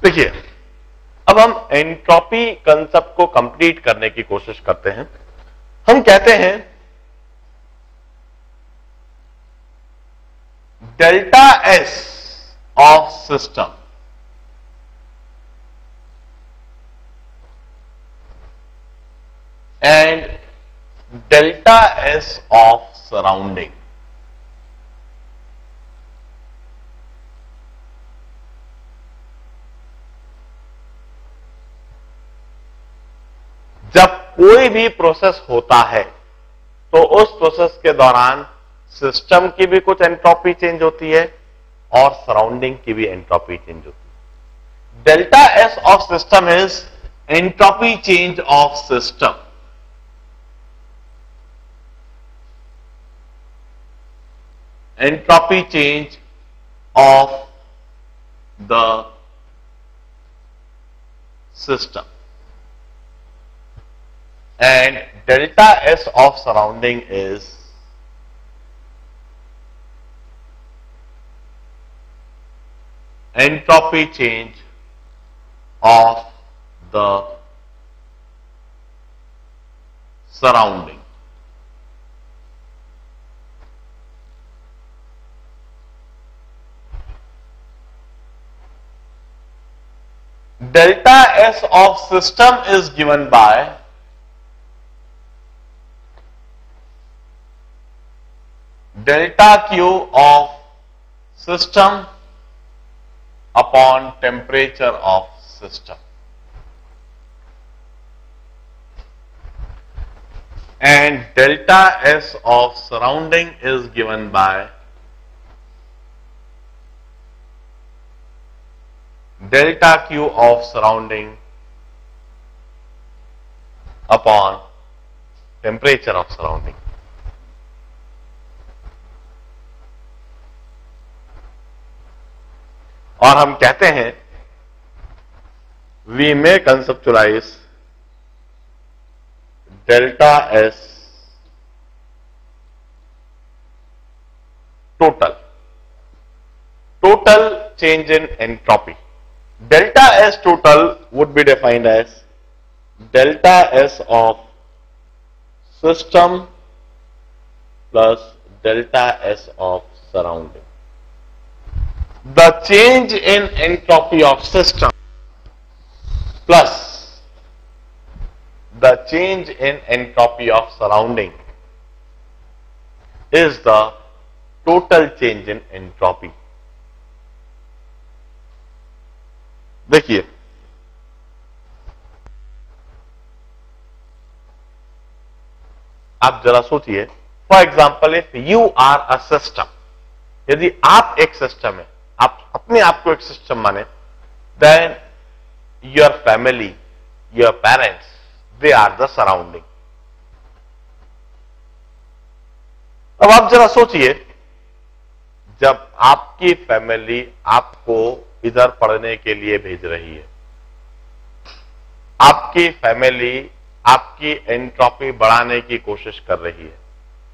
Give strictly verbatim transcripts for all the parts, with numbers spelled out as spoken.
देखिए, अब हम एंट्रोपी कंसेप्ट को कंप्लीट करने की कोशिश करते हैं। हम कहते हैं delta S of system and delta S of surrounding. जब कोई भी प्रोसेस होता है तो उस प्रोसेस के दौरान सिस्टम की भी कुछ एंट्रोपी चेंज होती है और सराउंडिंग की भी एंट्रोपी चेंज होती है। Delta S of system is entropy change of system. Entropy change of the system and delta S of surrounding is entropy change of the surrounding. Delta S of system is given by delta Q of system upon temperature of system, and delta S of surrounding is given by delta Q of surrounding upon temperature of surrounding. और हम कहते हैं we may conceptualize delta S total total change in entropy. Delta S total would be defined as delta S of system plus delta S of surrounding. The change in entropy of system plus the change in entropy of surrounding is the total change in entropy. देखिए, आप जरा सोचिए, for example if you are a system, यदि आप एक system है, आप अपने आप को एक सिस्टम माने, then your family, your parents, they are the surrounding. अब आप जरा सोचिए, जब आपकी फैमिली आपको इधर पढ़ने के लिए भेज रही है, आपकी फैमिली आपकी एंट्रोपी बढ़ाने की कोशिश कर रही है,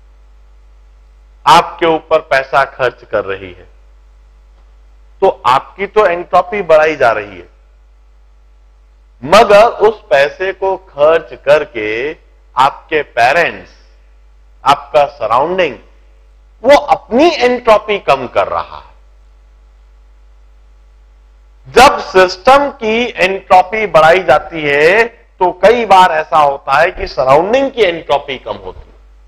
आपके ऊपर पैसा खर्च कर रही है, तो आपकी तो एंट्रोपी बढ़ाई जा रही है, मगर उस पैसे को खर्च करके आपके पेरेंट्स, आपका सराउंडिंग, वो अपनी एंट्रोपी कम कर रहा है। जब सिस्टम की एंट्रोपी बढ़ाई जाती है तो कई बार ऐसा होता है कि सराउंडिंग की एंट्रोपी कम होती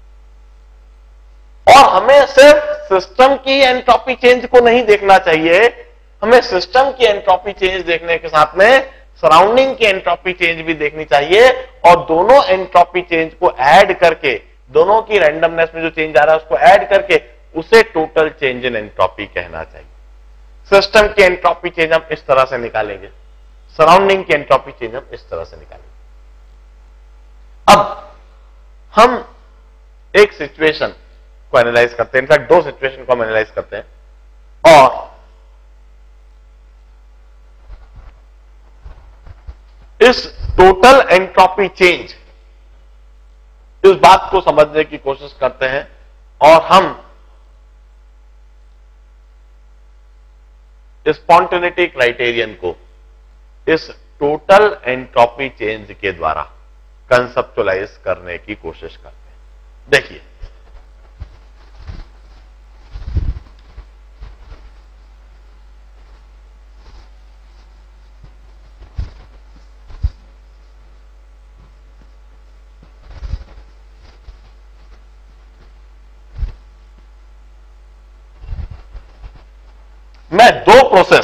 है। और हमें सिर्फ सिस्टम की एंट्रोपी चेंज को नहीं देखना चाहिए, हमें सिस्टम की एंट्रोपी चेंज देखने के साथ में सराउंडिंग की एंट्रोपी चेंज भी देखनी चाहिए, और दोनों एंट्रोपी चेंज को ऐड करके, दोनों की रैंडमनेस में जो चेंज आ रहा है उसको ऐड करके उसे टोटल चेंज इन एंट्रोपी कहना चाहिए। सिस्टम की एंट्रोपी चेंज हम इस तरह से निकालेंगे, सराउंडिंग की एंट्रोपी चेंज हम इस तरह से निकालेंगे। अब हम एक सिचुएशन को एनालाइज करते हैं, इनफैक्ट दो सिचुएशन को हम एनालाइज करते हैं, और इस टोटल एंट्रोपी चेंज, इस बात को समझने की कोशिश करते हैं, और हम स्पॉन्टेनिटी क्राइटेरियन को इस टोटल एंट्रोपी चेंज के द्वारा कंसेप्चुलाइज करने की कोशिश करते हैं। देखिए, मैं दो प्रोसेस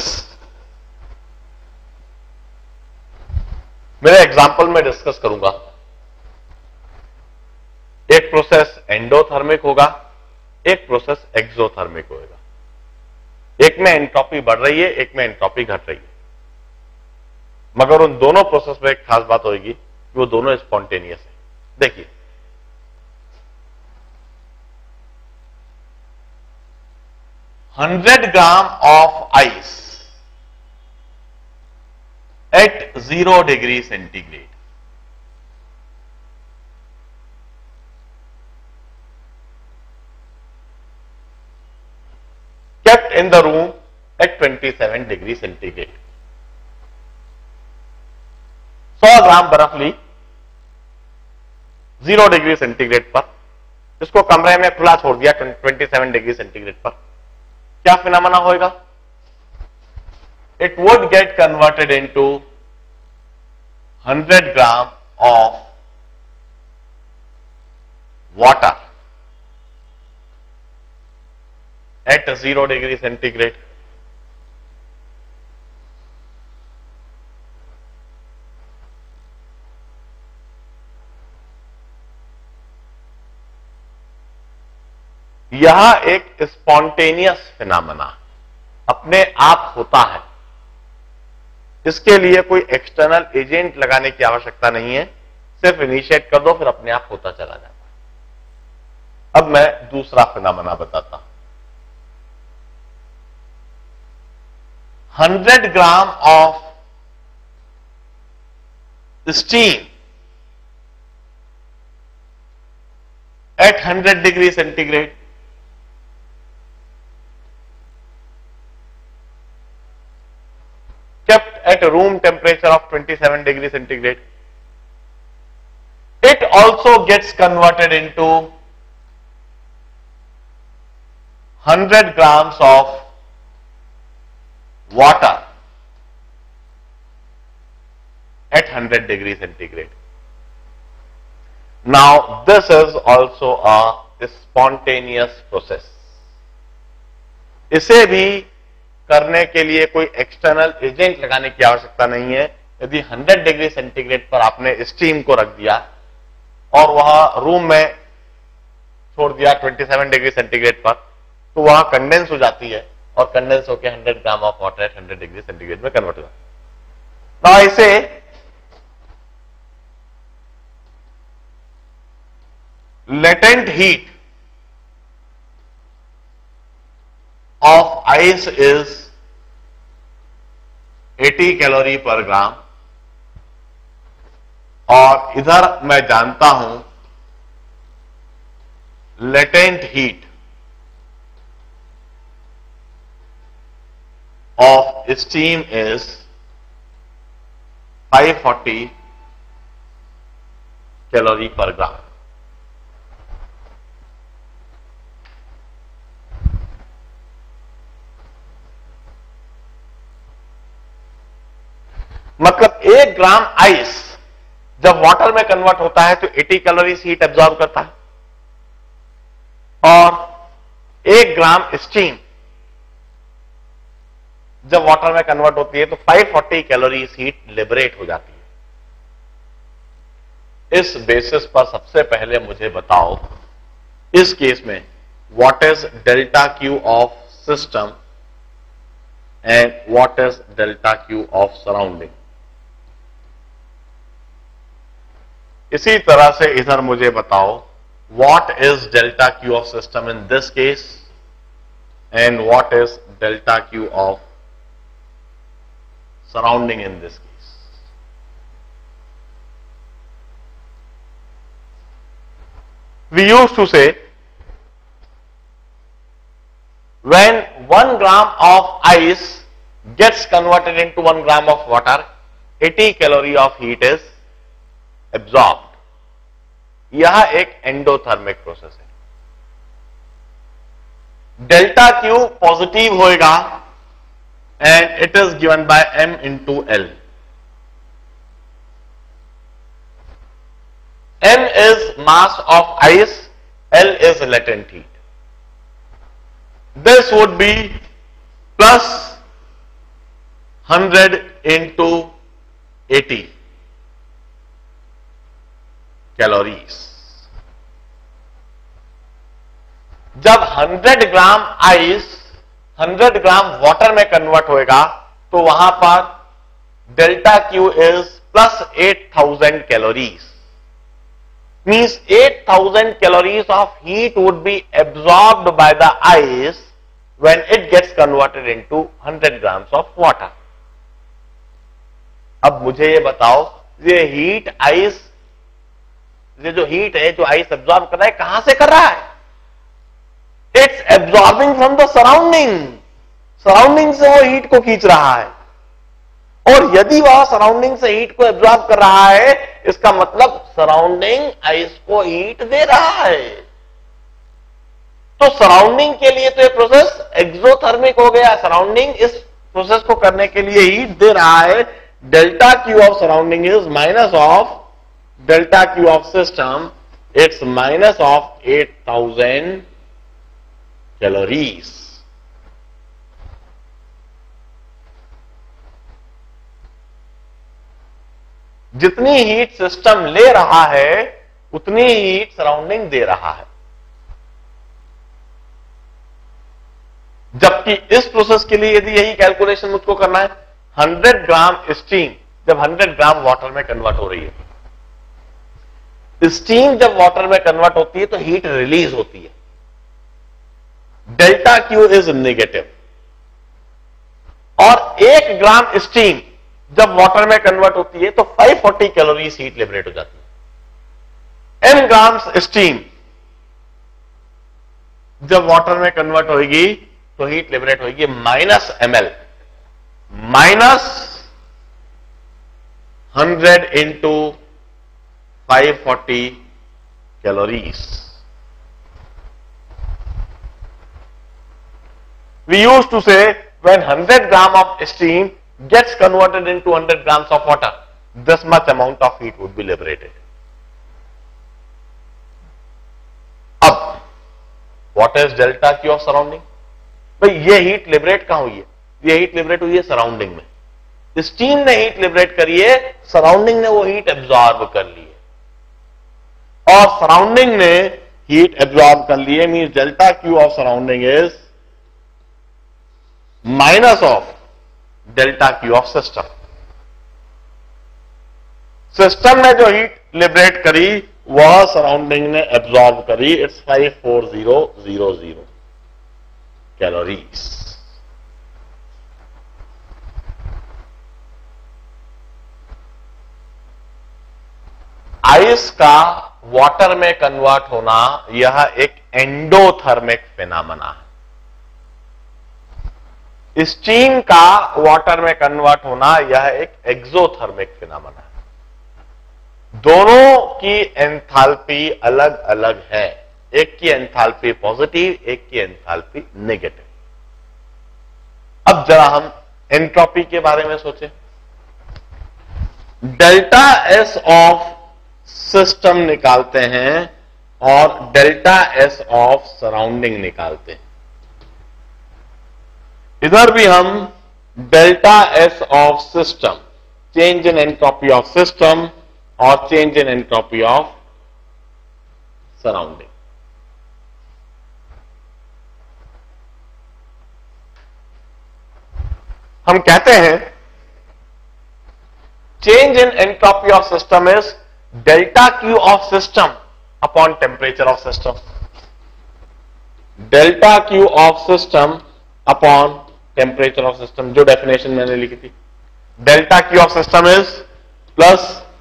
मेरे एग्जाम्पल में डिस्कस करूंगा। एक प्रोसेस एंडोथर्मिक होगा, एक प्रोसेस एक्सोथर्मिक होगा। एक में एंट्रोपी बढ़ रही है, एक में एंट्रोपी घट रही है, मगर उन दोनों प्रोसेस में एक खास बात होगी कि वो दोनों स्पॉन्टेनियस है। देखिए, hundred gram of ice at zero degree centigrade, kept in the room at twenty-seven degree centigrade. सौ ग्राम बर्फ ली जीरो डिग्री सेंटीग्रेड पर, इसको कमरे में खुला छोड़ दिया सत्ताईस डिग्री सेंटीग्रेड पर, क्या फिनोमेना होएगा? It would get converted into one hundred gram of water at zero degree centigrade. यह एक स्पॉन्टेनियस फिनोमेना अपने आप होता है, इसके लिए कोई एक्सटर्नल एजेंट लगाने की आवश्यकता नहीं है, सिर्फ इनिशिएट कर दो फिर अपने आप होता चला जाता है। अब मैं दूसरा फिनोमेना बताता हूं। Hundred gram of steam at hundred degree centigrade, kept at a room temperature of twenty-seven degree centigrade. It also gets converted into one hundred grams of water at one hundred degree centigrade. Now this is also a spontaneous process. इसे भी करने के लिए कोई external agent लगाने की आवश्यकता नहीं है। यदि हंड्रेड डिग्री सेंटीग्रेड पर आपने स्टीम को रख दिया और वह रूम में छोड़ दिया सत्ताईस डिग्री सेंटीग्रेड पर, तो वह कंडेंस हो जाती है और कंडेंस होकर hundred gram of water at hundred degree centigrade में कन्वर्ट हो जाता है। इसे latent heat of ice is अस्सी कैलोरी पर ग्राम, और इधर मैं जानता हूं latent heat of steam is five forty calorie per gram. मतलब एक ग्राम आइस जब वाटर में कन्वर्ट होता है तो अस्सी कैलोरीज हीट एब्जॉर्ब करता है, और एक ग्राम स्टीम जब वाटर में कन्वर्ट होती है तो पाँच सौ चालीस कैलोरीज हीट लिबरेट हो जाती है। इस बेसिस पर सबसे पहले मुझे बताओ इस केस में what is delta Q of system and what is delta Q of surrounding. इसी तरह से इधर मुझे बताओ what is delta Q of system in this case and what is delta Q of surrounding in this case. We used to say when one gram of ice gets converted into one gram of water, eighty calorie of heat is absorbed. यह एक endothermic process है। Delta Q positive होएगा and it is given by M into L. M is mass of ice, L is latent heat. This would be plus one hundred into eighty calories. जब one hundred gram ice one hundred gram water में convert होएगा तो वहां पर delta Q is plus eight thousand calories. Means eight thousand calories of heat would be absorbed by the ice when it gets converted into one hundred grams of water. अब मुझे ये बताओ, ये हीट आइस, ये जो heat है जो ice absorb कर रहा है कहां से कर रहा है? It's absorbing from the surrounding. Surrounding से वो हीट को खींच रहा है, और यदि वह सराउंडिंग से हीट को एब्जॉर्ब कर रहा है, इसका मतलब सराउंडिंग आइस को हीट दे रहा है। तो सराउंडिंग के लिए तो ये प्रोसेस एक्सोथर्मिक हो गया। सराउंडिंग इस प्रोसेस को करने के लिए हीट दे रहा है। Delta Q of surrounding is minus of delta Q of system, it's minus of eight thousand calories. जितनी हीट सिस्टम ले रहा है उतनी हीट सराउंडिंग दे रहा है। जबकि इस प्रोसेस के लिए यदि यही कैलकुलेशन मुझको करना है, one hundred ग्राम स्टीम जब one hundred ग्राम वाटर में कन्वर्ट हो रही है, स्टीम जब वाटर में कन्वर्ट होती है तो हीट रिलीज होती है। डेल्टा क्यू इज नेगेटिव, और एक ग्राम स्टीम जब वाटर में कन्वर्ट होती है तो five forty calories heat liberate हो जाती है। m ग्राम्स स्टीम जब वाटर में कन्वर्ट होगी तो हीट लिबरेट होगी minus M L, minus hundred into five forty calories. We use to say when one hundred gram of steam gets converted into one hundred grams of water, this much amount of heat would be liberated. अब what is delta Q of surrounding? भाई ये heat liberate कहां हुई है? ये heat liberate हुई है surrounding में। स्टीम ने हीट लिबरेट करी है, सराउंडिंग ने वो हीट एब्जॉर्ब कर ली है, और सराउंडिंग ने हीट एब्जॉर्ब कर ली है। Means delta Q of surrounding is minus of delta Q of system. System ने जो हीट लिबरेट करी वह सराउंडिंग ने एब्जॉर्ब करी। It's five four zero zero zero calories. Ice का वाटर में कन्वर्ट होना यह एक एंडोथर्मिक फिनोमेना है। स्टीम का वाटर में कन्वर्ट होना यह एक एक्सोथर्मिक फिनोमेना है। दोनों की एंथैल्पी अलग अलग है, एक की एंथैल्पी पॉजिटिव, एक की एंथैल्पी नेगेटिव। अब जरा हम एंट्रोपी के बारे में सोचें। डेल्टा एस ऑफ सिस्टम निकालते हैं और डेल्टा एस ऑफ सराउंडिंग निकालते हैं। इधर भी हम delta S of system, change in entropy of system, और change in entropy of surrounding. हम कहते हैं change in entropy of system is delta Q of system upon temperature of system. Delta Q of system upon temperature of system, जो definition मैंने लिखी थी। Delta Q of system is plus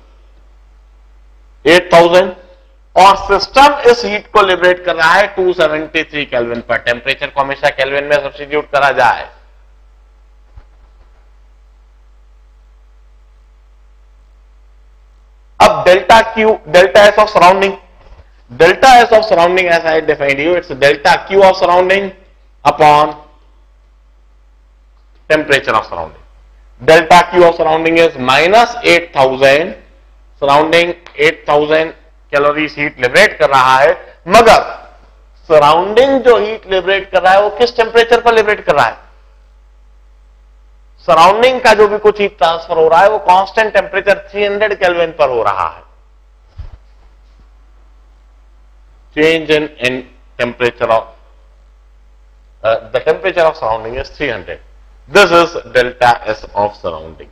eight thousand, और system इस heat को liberate कर रहा है टू सेवेंटी थ्री केल्विन पर। टेम्परेचर को हमेशा केल्विन में सब्स्टिट्यूट करा जाए। delta Q, delta S of surrounding. Delta S of surrounding, as I defined you, it's delta Q of surrounding upon temperature of surrounding. Delta Q of surrounding is minus eight thousand. Surrounding eight thousand calories heat liberate कर रहा है, मगर surrounding जो heat liberate कर रहा है वो किस टेम्परेचर पर लिबरेट कर रहा है? सराउंडिंग का जो भी कुछ हीट ट्रांसफर हो रहा है वो कांस्टेंट टेम्परेचर तीन सौ केल्विन पर हो रहा है. Change in in temperature of the temperature of surrounding is three hundred. This is delta S of surrounding.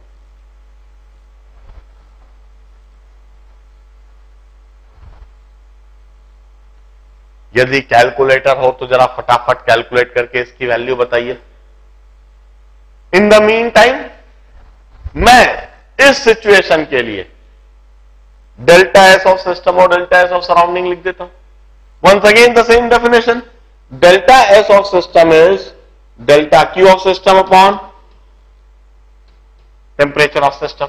यदि कैलकुलेटर हो तो जरा फटाफट कैलकुलेट करके इसकी वैल्यू बताइए. इन द मीन टाइम मैं इस सिचुएशन के लिए डेल्टा एस ऑफ सिस्टम और डेल्टा एस ऑफ सराउंडिंग लिख देता हूं. Once again the same definition. Delta S of system is delta Q of system upon temperature of system.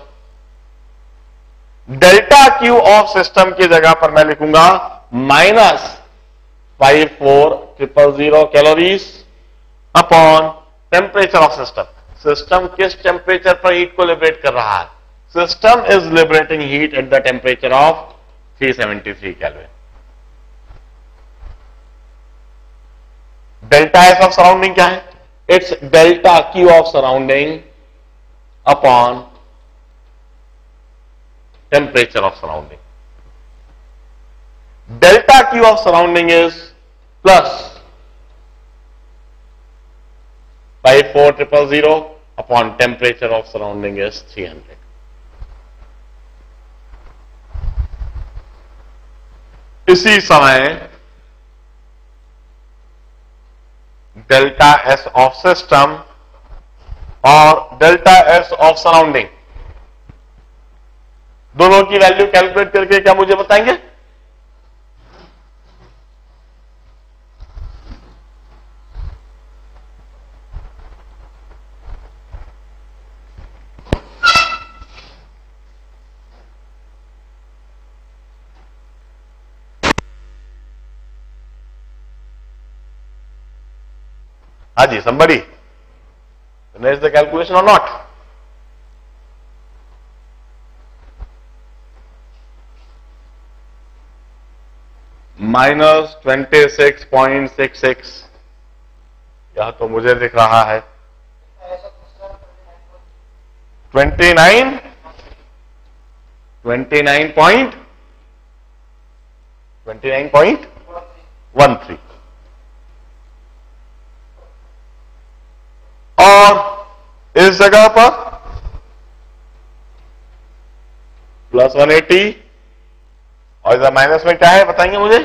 Delta Q of system की जगह पर मैं लिखूंगा minus five four triple zero calories upon temperature of system. System किस temperature पर heat को liberate कर रहा है? System is liberating heat at the temperature of three seventy three kelvin. Delta S of surrounding क्या है? It's delta Q of surrounding upon temperature of surrounding. Delta Q of surrounding is plus five four triple zero upon temperature of surrounding is three hundred. इसी समय delta S of system और delta S of surrounding दोनों की value calculate करके क्या मुझे बताएंगे? Haji, somebody finish the calculation or not? Minus twenty six point six six यह तो मुझे दिख रहा है. Twenty nine twenty nine point twenty nine point one three. और इस जगह पर प्लस वन एटी और इधर माइनस में क्या है बताएंगे मुझे?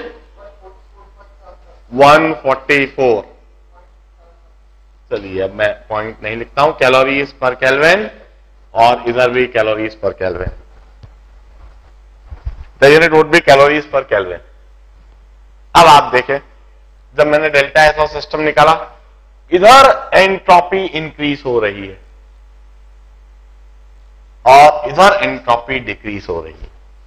One forty four. चलिए अब मैं पॉइंट नहीं लिखता हूं. कैलोरीज पर केल्विन और इधर भी calories per kelvin. The unit would be calories per kelvin. अब आप देखें जब मैंने डेल्टा एस ऑफ सिस्टम निकाला इधर एंट्रोपी इंक्रीज हो रही है और इधर एंट्रोपी डिक्रीज हो रही है.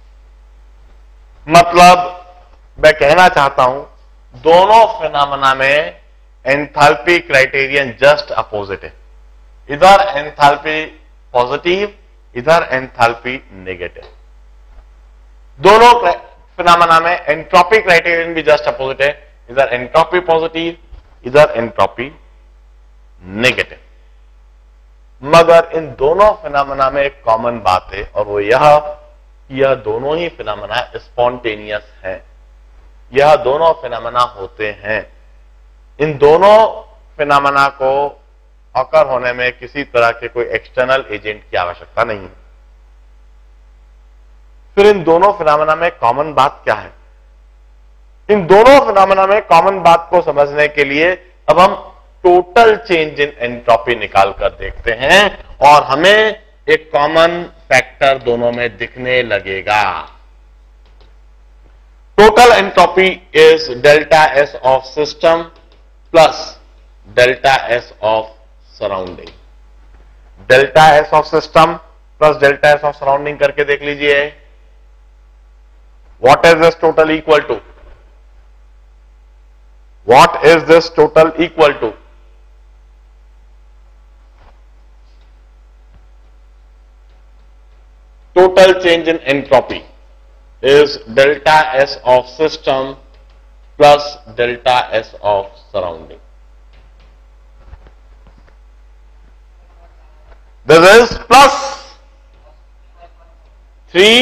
मतलब मैं कहना चाहता हूं दोनों फिनोमेना में एंथैल्पी क्राइटेरियन जस्ट अपोजिट है. इधर एंथैल्पी पॉजिटिव, इधर एंथैल्पी नेगेटिव. दोनों फिनोमेना में एंट्रोपी क्राइटेरियन भी जस्ट अपोजिट है. इधर एंट्रोपी पॉजिटिव, इधर एंट्रोपी नेगेटिव. मगर इन दोनों फिनोमेना में एक कॉमन बात है और वो यह यह दोनों ही फिनोमेना स्पॉन्टेनियस हैं. यह दोनों फिनोमेना होते हैं. इन दोनों फिनोमेना को ऑकर होने में किसी तरह के कोई एक्सटर्नल एजेंट की आवश्यकता नहीं है. फिर इन दोनों फिनोमेना में कॉमन बात क्या है? इन दोनों फिनोमेना में कॉमन बात को समझने के लिए अब हम टोटल चेंज इन एंट्रोपी निकाल कर देखते हैं और हमें एक कॉमन फैक्टर दोनों में दिखने लगेगा. Total entropy is delta S of system plus delta S of surrounding. Delta S of system plus delta S of surrounding करके देख लीजिए. What is this total equal to? What is this total equal to? Total change in entropy is delta S of system plus delta S of surrounding. This is plus three,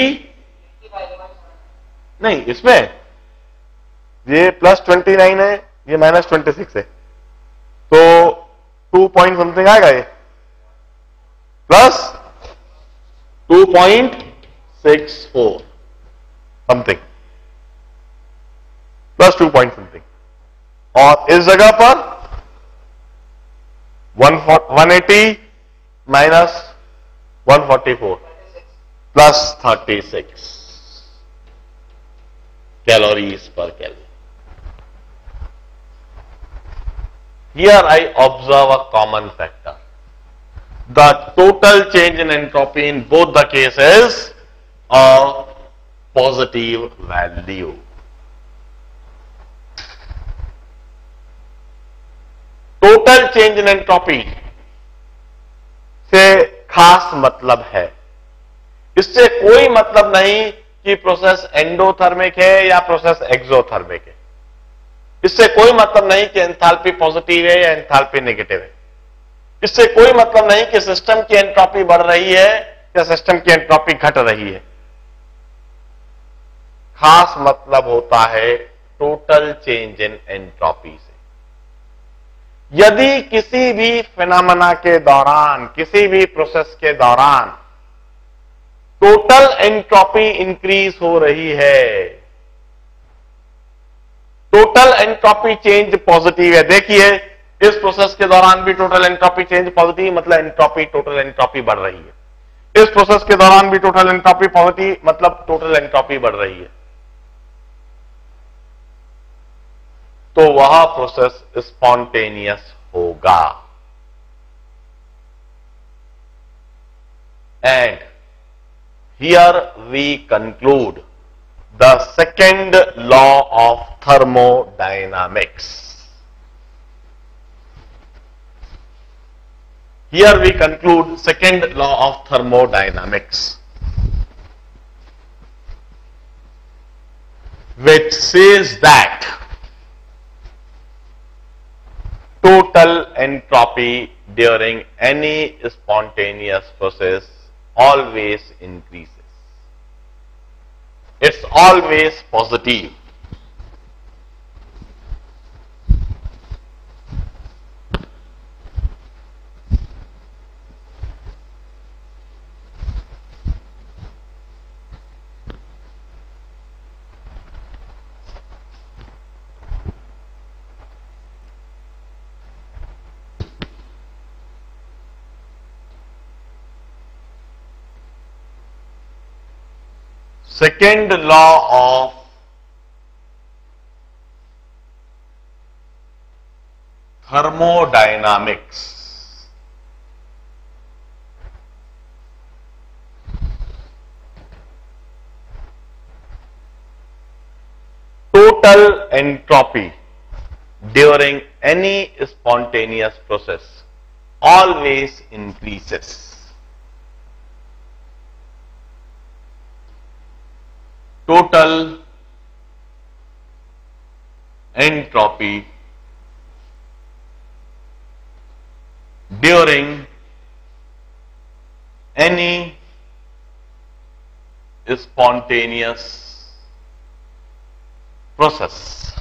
नहीं इसमें ये plus twenty nine है, ये minus twenty six है, तो to point something आएगा, ये plus two point six four something, plus two point something, और इस जगह पर one eighty minus one forty four plus thirty six calories per Kelvin. Here I observe a common factor. The total change in entropy in both the cases a positive value. Total change in entropy से खास मतलब है, इससे कोई मतलब नहीं कि process endothermic है या प्रोसेस एक्सोथर्मिक है, इससे कोई मतलब नहीं कि एंथैल्पी पॉजिटिव है या एंथैल्पी नेगेटिव है, इससे कोई मतलब नहीं कि सिस्टम की एंट्रोपी बढ़ रही है या सिस्टम की एंट्रोपी घट रही है। खास मतलब होता है टोटल चेंज इन एंट्रोपी से। यदि किसी भी फिनोमेना के दौरान, किसी भी प्रोसेस के दौरान टोटल एंट्रोपी इंक्रीज हो रही है, टोटल एंट्रोपी चेंज पॉजिटिव है, देखिए इस प्रोसेस के दौरान भी टोटल एंट्रोपी चेंज पॉजिटिव, मतलब एंट्रोपी टोटल एंट्रोपी बढ़ रही है। इस प्रोसेस के दौरान भी टोटल एंट्रोपी पॉजिटिव, मतलब टोटल एंट्रोपी बढ़ रही है। तो वह प्रोसेस स्पॉन्टेनियस होगा। And here we conclude the second law of thermodynamics. Here we conclude second law of thermodynamics, which says that total entropy during any spontaneous process always increases. It's always positive. Second law of thermodynamics. Total entropy during any spontaneous process always increases. Total entropy during any spontaneous process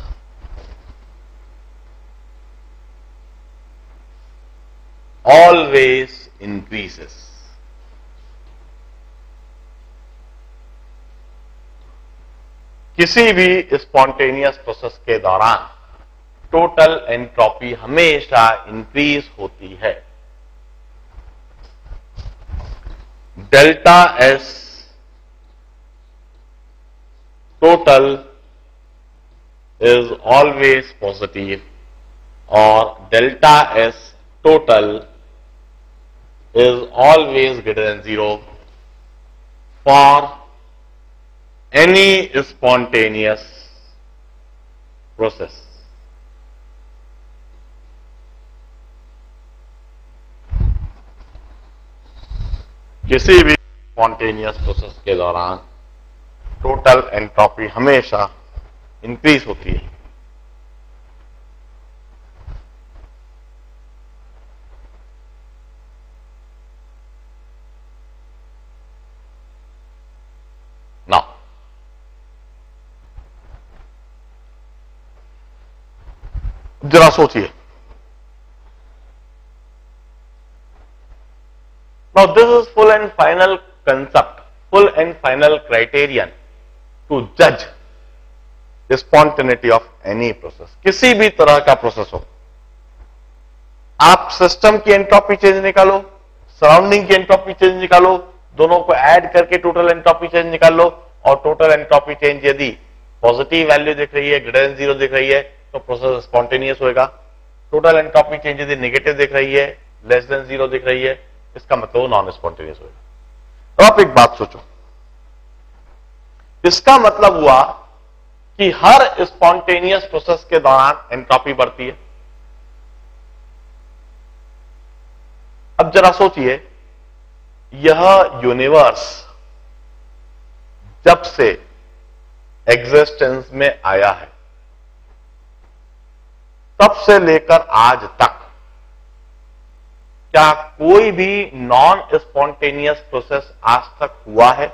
always increases. किसी भी spontaneous process के दौरान total entropy हमेशा increase होती है। Delta S total is always positive और delta S total is always greater than zero for any spontaneous process. किसी भी स्पॉन्टेनियस प्रोसेस के दौरान टोटल एंट्रोपी हमेशा इंक्रीज होती है। नाउ जरा सोचिए, now this is full and final concept, full and final criterion to judge the spontaneity of any process. किसी भी तरह का प्रोसेस हो, आप सिस्टम की एंट्रोपी चेंज निकालो, सराउंडिंग की एंट्रोपी चेंज निकालो, दोनों को ऐड करके टोटल एंट्रोपी चेंज निकाल लो, और टोटल एंट्रोपी चेंज यदि पॉजिटिव वैल्यू दिख रही है, ग्रेटर देन जीरो दिख रही है, तो प्रोसेस स्पॉन्टेनियस होगा। टोटल एंट्रोपी चेंज यदि नेगेटिव दिख रही है, लेस देन जीरो दिख रही है, इसका मतलब नॉन स्पॉन्टेनियस होगा। तो आप एक बात सोचो, इसका मतलब हुआ कि हर स्पॉन्टेनियस प्रोसेस के दौरान एंट्रोपी बढ़ती है। अब जरा सोचिए, यह यूनिवर्स जब से एग्जिस्टेंस में आया है, तब से लेकर आज तक क्या कोई भी नॉन स्पॉन्टेनियस प्रोसेस आज तक हुआ है?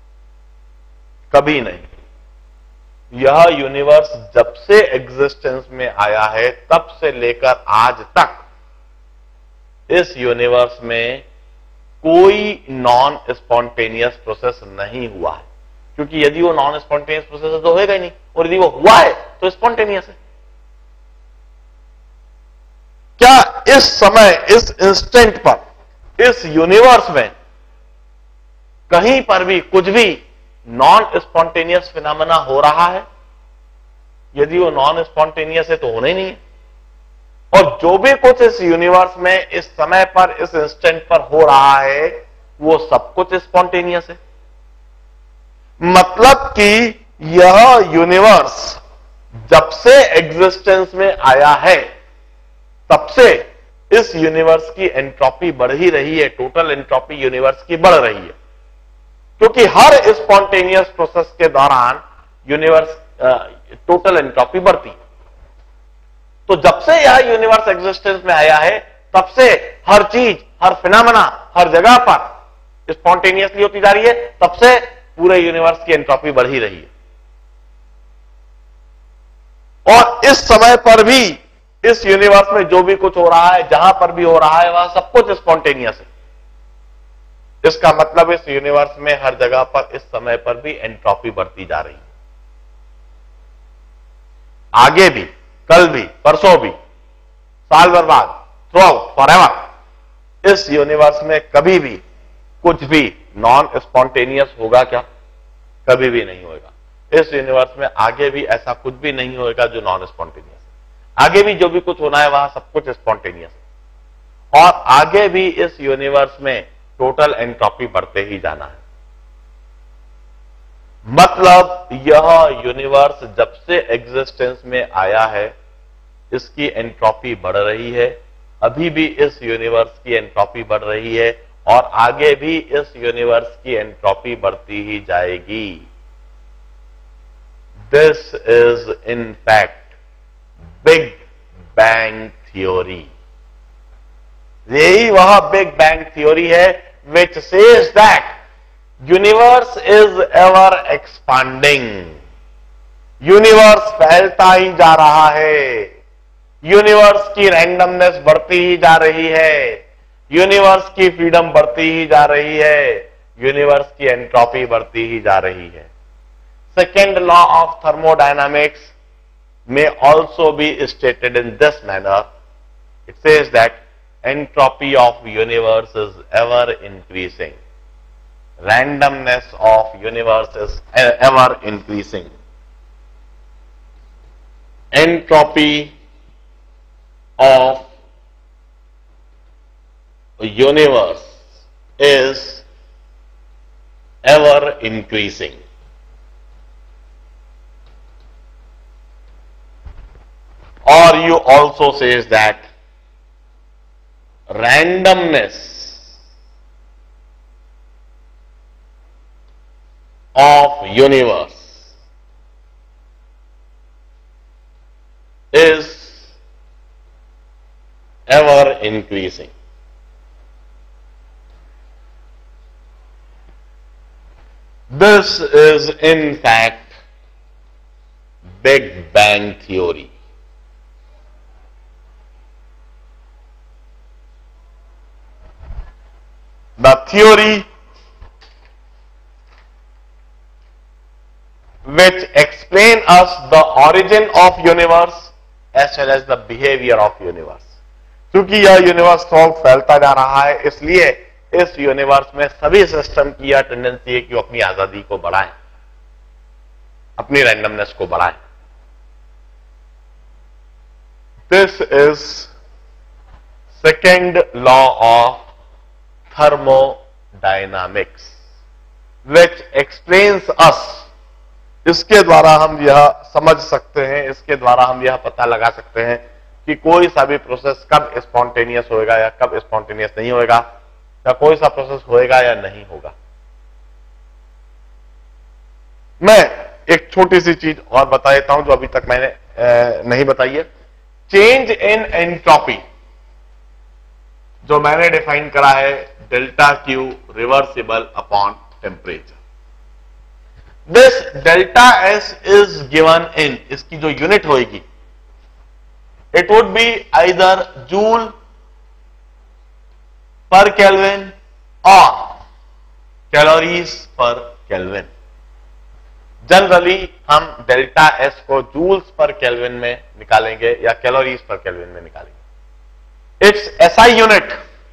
कभी नहीं। यह यूनिवर्स जब से एग्जिस्टेंस में आया है, तब से लेकर आज तक इस यूनिवर्स में कोई नॉन स्पॉन्टेनियस प्रोसेस नहीं हुआ है, क्योंकि यदि वो नॉन स्पॉन्टेनियस प्रोसेस है तो होगा ही नहीं, और यदि वो हुआ है तो स्पॉन्टेनियस है। क्या इस समय, इस इंस्टेंट पर, इस यूनिवर्स में कहीं पर भी कुछ भी नॉन स्पॉन्टेनियस फिनोमेना हो रहा है? यदि वो नॉन स्पॉन्टेनियस है तो होना ही नहीं है। और जो भी कुछ इस यूनिवर्स में इस समय पर, इस इंस्टेंट पर हो रहा है, वो सब कुछ स्पॉन्टेनियस है। मतलब कि यह यूनिवर्स जब से एग्जिस्टेंस में आया है, तब से इस यूनिवर्स की एंट्रोपी बढ़ ही रही है, टोटल एंट्रोपी यूनिवर्स की बढ़ रही है, क्योंकि हर स्पॉन्टेनियस प्रोसेस के दौरान यूनिवर्स टोटल एंट्रोपी बढ़ती है। तो जब से यह यूनिवर्स एग्जिस्टेंस में आया है, तब से हर चीज, हर फिनोमेना, हर जगह पर स्पॉन्टेनियसली होती जा रही है, तब से पूरे यूनिवर्स की एंट्रोपी बढ़ ही रही है। और इस समय पर भी इस यूनिवर्स में जो भी कुछ हो रहा है, जहां पर भी हो रहा है, वह सब कुछ स्पॉन्टेनियस है। इसका मतलब इस यूनिवर्स में हर जगह पर इस समय पर भी एंट्रोपी बढ़ती जा रही है। आगे भी, कल भी, परसों भी, साल भर बाद, थ्रू आउट, फॉरएवर, इस यूनिवर्स में कभी भी कुछ भी नॉन स्पॉन्टेनियस होगा क्या? कभी भी नहीं होगा। इस यूनिवर्स में आगे भी ऐसा कुछ भी नहीं होगा जो नॉन स्पॉन्टेनियस है। आगे भी जो भी कुछ होना है, वहां सब कुछ स्पॉन्टेनियस है। और आगे भी इस यूनिवर्स में टोटल एंट्रोपी बढ़ते ही जाना है। मतलब यह यूनिवर्स जब से एग्जिस्टेंस में आया है, इसकी एंट्रोपी बढ़ रही है। अभी भी इस यूनिवर्स की एंट्रोपी बढ़ रही है, और आगे भी इस यूनिवर्स की एंट्रोपी बढ़ती ही जाएगी। This is in fact big bang theory. यही वह बिग बैंग थ्योरी है which says that universe is ever expanding. Universe फैलता ही जा रहा है, यूनिवर्स की रैंडमनेस बढ़ती ही जा रही है, यूनिवर्स की फ्रीडम बढ़ती ही जा रही है, यूनिवर्स की एंट्रोपी बढ़ती ही जा रही है। Second law of thermodynamics may also be stated in this manner. It says that entropy of universe is ever increasing. Randomness of universe is ever increasing. Entropy of universe is ever increasing. or you also says that randomness of universe is ever increasing. This is in fact Big Bang theory. The theory which explain us the origin of universe as well as the behavior of universe. क्योंकि यह universe थोड़ा फैलता जा रहा है, इसलिए इस universe में सभी सिस्टम की यह टेंडेंसी है कि वो अपनी आजादी को बढ़ाएं, अपनी रैंडमनेस को बढ़ाएं. This is second law of thermodynamics which explains us. इसके द्वारा हम यह समझ सकते हैं, इसके द्वारा हम यह पता लगा सकते हैं कि कोई सा भी प्रोसेस कब स्पॉन्टेनियस होएगा या कब स्पॉन्टेनियस नहीं होएगा, या कोई सा प्रोसेस होएगा या नहीं होगा. मैं एक छोटी सी चीज और बता देता हूं जो अभी तक मैंने ए, नहीं बताई है. चेंज इन एंट्रोपी जो मैंने डिफाइन करा है delta Q reversible upon temperature. This delta S is given in, इसकी जो यूनिट होगी it would be either joule per Kelvin or calories per Kelvin. Generally हम डेल्टा एस को जूल्स पर केल्विन में निकालेंगे या कैलोरीज पर केल्विन में निकालेंगे. It's SI unit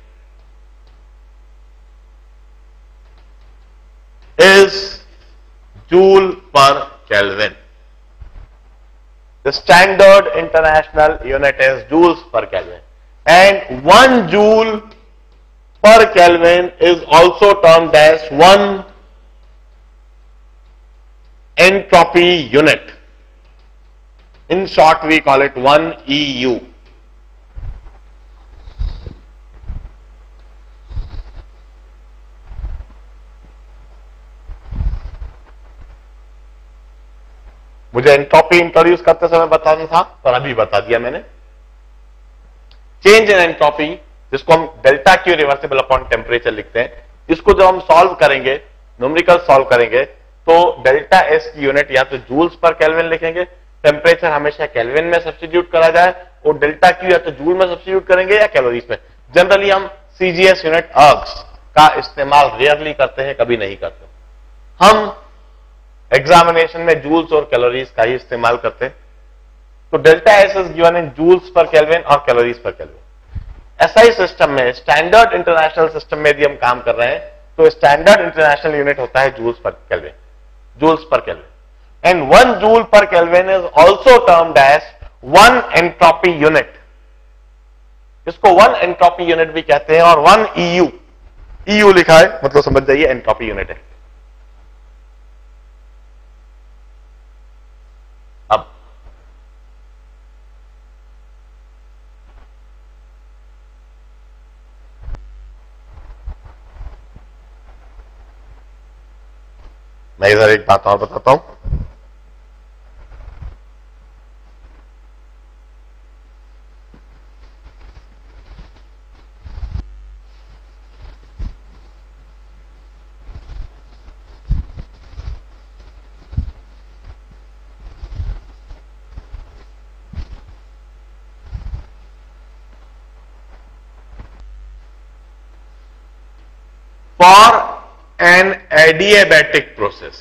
is joule per kelvin. The standard international unit is joules per Kelvin, and one joule per Kelvin is also termed as one entropy unit. In short, we call it one E U. मुझे entropy introduce करते समय बताना था पर अभी बता दिया मैंने. चेंज इन एंट्रोपी जिसको हम delta Q reversible upon temperature लिखते हैं, इसको जब हम सॉल्व करेंगे, न्यूमेरिकल सॉल्व करेंगे, तो डेल्टा एस की यूनिट या तो जूल्स पर केल्विन लिखेंगे, टेम्परेचर हमेशा केल्विन में सब्स्टिट्यूट करा जाए, और डेल्टा क्यू या तो जूल में सब्स्टिट्यूट करेंगे या कैलोरीज में. जनरली हम सीजीएस यूनिट अर्ग्स का इस्तेमाल रेयरली करते हैं, कभी नहीं करते. हम एग्जामिनेशन में जूल्स और कैलोरीज का ही इस्तेमाल करते हैं. तो delta S is given in joules per kelvin और calories per kelvin. SI system में, स्टैंडर्ड इंटरनेशनल सिस्टम में यदि हम काम कर रहे हैं तो स्टैंडर्ड इंटरनेशनल यूनिट होता है joules per kelvin, joules per kelvin. And one joule per kelvin is also termed as one entropy unit. इसको वन एंट्रोपी यूनिट भी कहते हैं, और वन ईयू, ईयू लिखा है मतलब समझ जाइए एंट्रोपी यूनिट है. अब मैं इधर एक बात और बताता हूं. For an adiabatic process,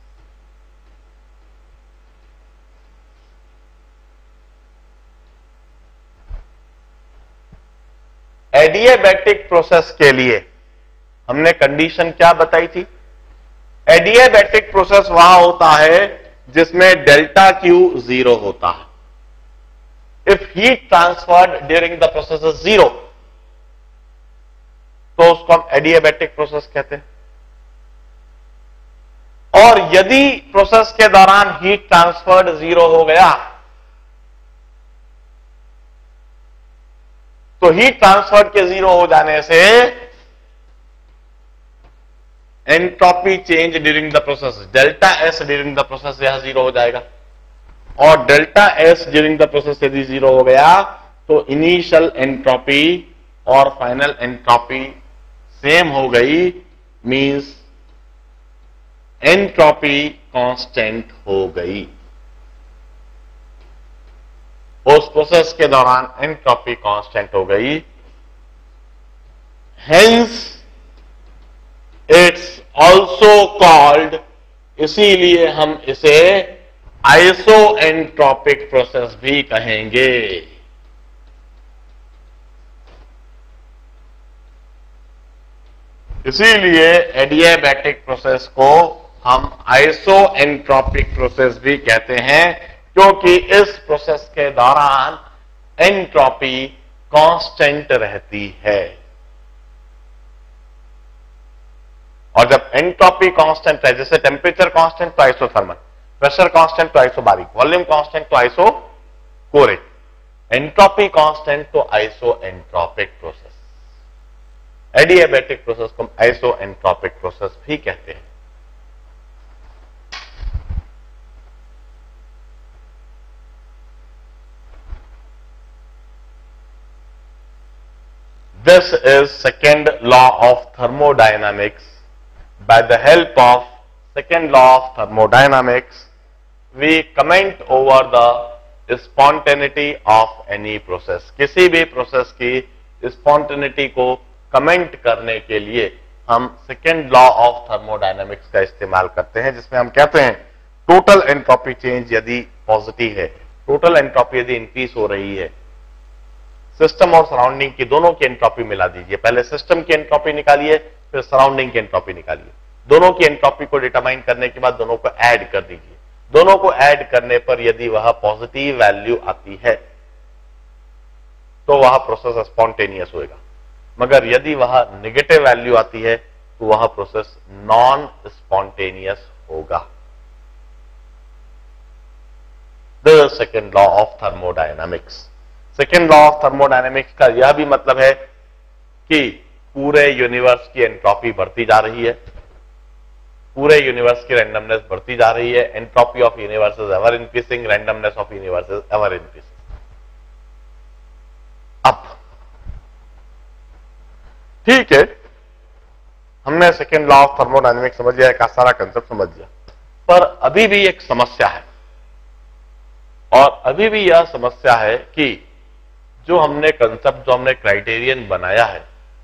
adiabatic process के लिए हमने कंडीशन क्या बताई थी? एडियाबैटिक प्रोसेस वहां होता है जिसमें डेल्टा क्यू जीरो होता है. If heat transferred during the process is zero तो उसको हम एडियाबैटिक प्रोसेस कहते हैं. और यदि प्रोसेस के दौरान हीट ट्रांसफर्ड जीरो हो गया तो हीट ट्रांसफर के जीरो हो जाने से entropy change during the process, delta S during the process यह जीरो हो जाएगा। और delta S during the process यदि जीरो हो गया तो इनिशियल एंट्रोपी और फाइनल एंट्रोपी सेम हो गई, मींस एंट्रोपी कांस्टेंट हो गई। उस प्रोसेस के दौरान एंट्रोपी कांस्टेंट हो गई। हेंस इट्स ऑल्सो कॉल्ड, इसीलिए हम इसे आइसोएंट्रोपिक प्रोसेस भी कहेंगे। इसीलिए एडियाबैटिक प्रोसेस को हम आइसोएंट्रोपिक प्रोसेस भी कहते हैं, क्योंकि इस प्रोसेस के दौरान एंट्रोपी कांस्टेंट रहती है। और जब एंट्रोपी कांस्टेंट है, जैसे टेम्परेचर कांस्टेंट तो आइसोथर्मल, प्रेशर कांस्टेंट तो आइसोबारिक, वॉल्यूम कांस्टेंट तो आइसोकोरिक, एंट्रोपी कांस्टेंट तो आइसोएंट्रोपिक प्रोसेस। एडियाबैटिक प्रोसेस को आइसोएंट्रोपिक प्रोसेस भी कहते हैं। This is second law of thermodynamics. By the help of second law of thermodynamics, we comment over the spontaneity of any process. किसी भी process की spontaneity को comment करने के लिए हम सेकेंड लॉ ऑफ थर्मोडायनामिक्स का इस्तेमाल करते हैं, जिसमें हम कहते हैं टोटल एंट्रोपी चेंज यदि पॉजिटिव है, टोटल एंट्रोपी यदि इंक्रीज हो रही है, सिस्टम और सराउंडिंग की दोनों की एंट्रोपी मिला दीजिए। पहले सिस्टम की एंट्रोपी निकालिए, फिर सराउंडिंग की एंट्रोपी निकालिए। दोनों की एंट्रोपी को डिटरमाइन करने के बाद दोनों को ऐड कर दीजिए। दोनों को ऐड करने पर यदि वह पॉजिटिव वैल्यू आती है तो वह प्रोसेस स्पॉन्टेनियस होगा, मगर यदि वह नेगेटिव वैल्यू आती है तो वह प्रोसेस नॉन स्पॉन्टेनियस होगा। The second law of thermodynamics. Second law of thermodynamics का यह भी मतलब है कि पूरे यूनिवर्स की एंट्रोपी बढ़ती जा रही है, पूरे यूनिवर्स की रैंडमनेस बढ़ती जा रही है। Entropy of universe is ever increasing, randomness of universe is ever increasing. अब ठीक है, हमने सेकेंड लॉ ऑफ थर्मोडायनेमिक्स समझ लिया, का सारा कंसेप्ट समझ लिया, पर अभी भी एक समस्या है। और अभी भी यह समस्या है कि जो हमने कंसेप्ट, जो हमने क्राइटेरियन बनाया है,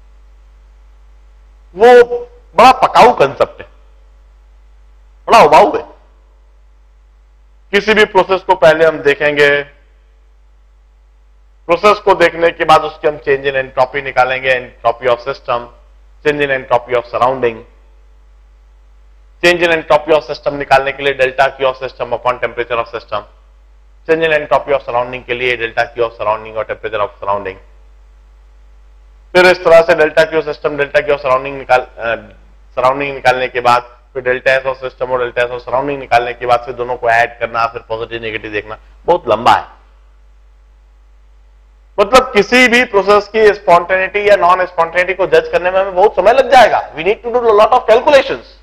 वो बड़ा पकाऊ कंसेप्ट है, बड़ा उबाऊ है। किसी भी प्रोसेस को पहले हम देखेंगे, प्रोसेस को देखने के बाद उसके हम चेंज इन एंट्रोपी निकालेंगे, entropy of system, change in entropy of surrounding. Change in entropy of system निकालने के लिए delta Q of system upon temperature of system, change in entropy of surrounding के लिए डेल्टा क्यू ऑफ सराउंडिंग और temperature of surrounding. फिर इस तरह से delta Q system, delta Q of surrounding निकाल सराउंडिंग निकालने के बाद फिर डेल्टा एस ऑफ सिस्टम और डेल्टा एस ऑफ सराउंडिंग निकालने के बाद फिर दोनों को ऐड करना, फिर पॉजिटिव नेगेटिव देखना, बहुत लंबा है। मतलब किसी भी प्रोसेस की स्पॉन्टेनिटी या नॉन स्पॉन्टेनिटी को जज करने में हमें बहुत समय लग जाएगा। We need to do lot of calculations.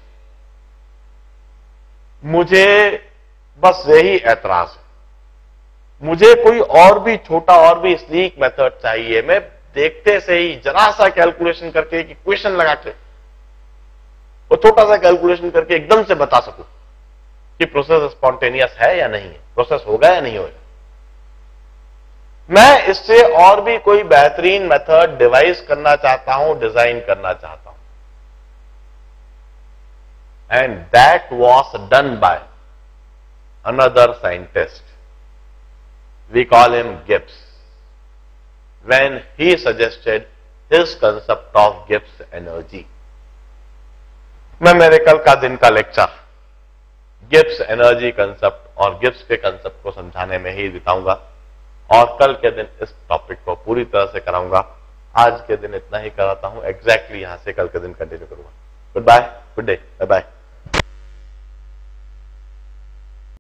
मुझे बस यही ऐतराज है, मुझे कोई और भी छोटा और भी स्लीक मेथड चाहिए। मैं देखते से ही जरा सा कैलकुलेशन करके, एक इक्वेशन लगा के, वो छोटा सा कैलकुलेशन करके एकदम से बता सकूं कि प्रोसेस स्पॉन्टेनियस है या नहीं है, प्रोसेस होगा या नहीं होगा। मैं इससे और भी कोई बेहतरीन मेथड डिवाइस करना चाहता हूं, डिजाइन करना चाहता हूं। And that was done by another scientist, we call him Gibbs, when he suggested his concept of Gibbs energy. मैं मेरे कल का दिन का लेक्चर गिब्स एनर्जी कंसेप्ट और गिब्स के कंसेप्ट को समझाने में ही बिताऊंगा, और कल के दिन इस टॉपिक को पूरी तरह से कराऊंगा। आज के दिन इतना ही कराता हूं, एग्जैक्टली यहां से कल के दिन कंटिन्यू करूंगा। Good bye, good day, bye bye.